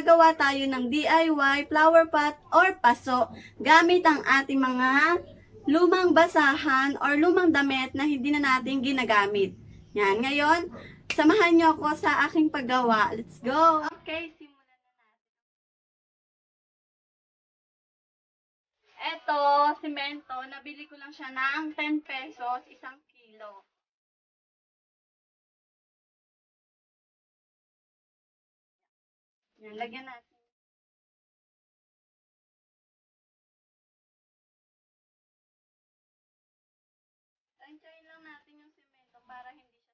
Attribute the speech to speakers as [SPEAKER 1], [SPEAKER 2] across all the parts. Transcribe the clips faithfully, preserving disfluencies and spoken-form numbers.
[SPEAKER 1] gagawa tayo ng D I Y flower pot or paso gamit ang ating mga lumang basahan or lumang damit na hindi na natin ginagamit. Yan, ngayon, samahan niyo ako sa aking paggawa. Let's go! Okay, simulan na natin. Ito, simento, nabili ko lang siya ng ten pesos, isang kilo. Yan, lagyan natin. Tansyahin lang natin yung simento para hindi siya.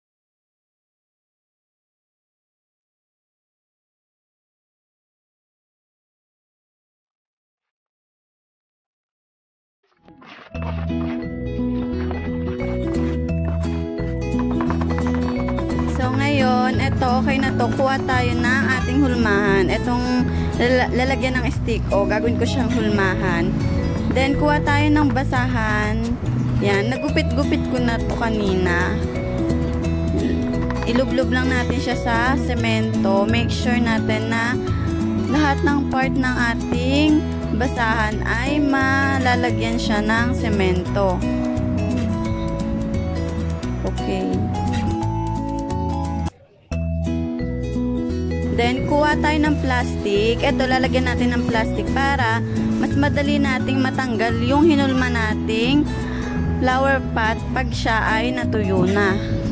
[SPEAKER 1] So ngayon, eto okay na to. Kuha tayo ng ating hulmahan. Etong lalagyan ng stick o gagawin ko siyang hulmahan. Then kuha tayo ng basahan. Yan, nagupit-gupit ko na to kanina. Ilublob lang natin siya sa semento. Make sure natin na lahat ng part ng ating basahan ay malalagyan siya ng semento. Okay. Then, kuha tayo ng plastic. Ito, lalagyan natin ng plastic para mas madali nating matanggal yung hinulma nating flower pot pag siya ay natuyo na.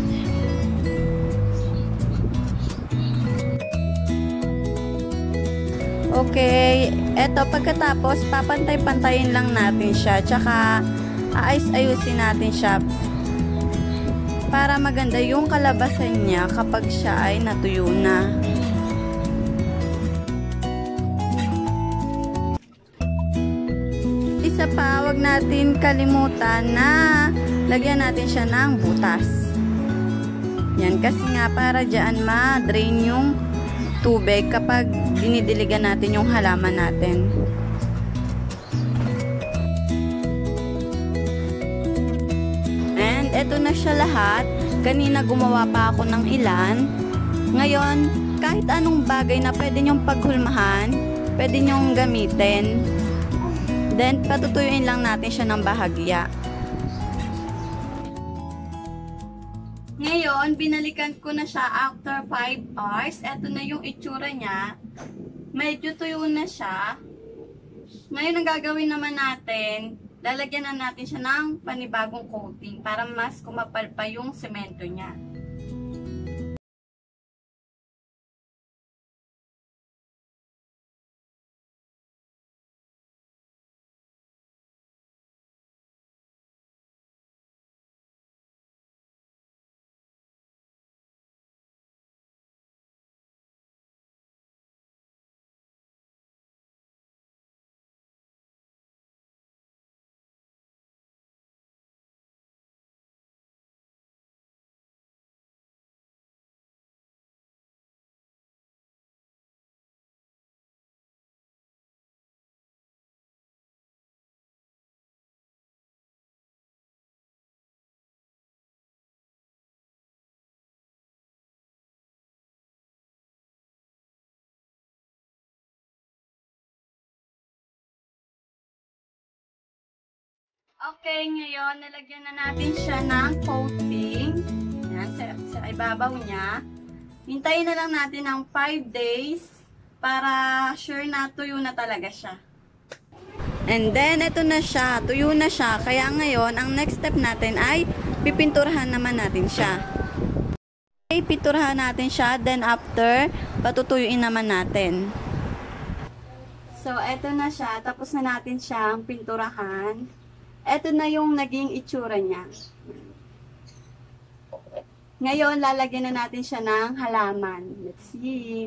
[SPEAKER 1] Okay, eto pagkatapos papantay-pantayin lang natin siya, tsaka aayos-ayusin natin siya para maganda yung kalabasan niya kapag siya ay natuyo na. Isa pa, wag natin kalimutan na lagyan natin siya ng butas. Yan, kasi nga para dyan ma-drain yung tubig kapag dinidiligan natin yung halaman natin. And eto na siya lahat. Kanina gumawa pa ako ng ilan. Ngayon, kahit anong bagay na pwede nyong paghulmahan, pwede nyong gamitin. Then, patutuyuin lang natin siya ng bahagya. Ngayon, binalikan ko na siya after five hours. Ito na yung itsura niya. Medyo tuyo na siya. Ngayon, ang gagawin naman natin, lalagyan na natin siya ng panibagong coating para mas kumapal pa yung semento niya. Okay, ngayon, nalagyan na natin siya ng coating. Yan, sa, sa ibabaw niya. Hintayin na lang natin ng five days para sure na tuyo na talaga siya. And then, ito na siya. Tuyo na siya. Kaya ngayon, ang next step natin ay pipinturahan naman natin siya. Okay, pinturahan natin siya. Then, after, patutuyuin naman natin. So, ito na siya. Tapos na natin siyang pinturahan. Ito na yung naging itsura niya. Ngayon, lalagyan na natin siya ng halaman. Let's see.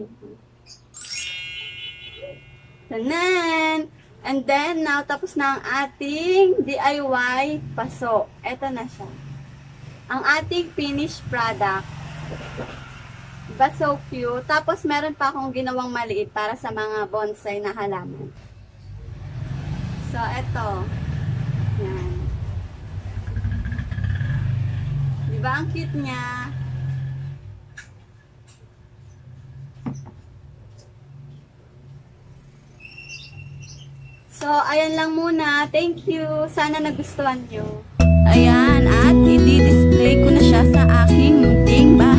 [SPEAKER 1] Tanan! And then, now, tapos na ang ating D I Y paso. Ito na siya. Ang ating finished product. Diba so cute? Tapos, meron pa akong ginawang maliit para sa mga bonsai na halaman. So, ito. Yan. Diba ang cute niya? So, ayan lang muna. Thank you. Sana nagustuhan nyo. Ayan, at i-display ko na siya sa aking munting bahay.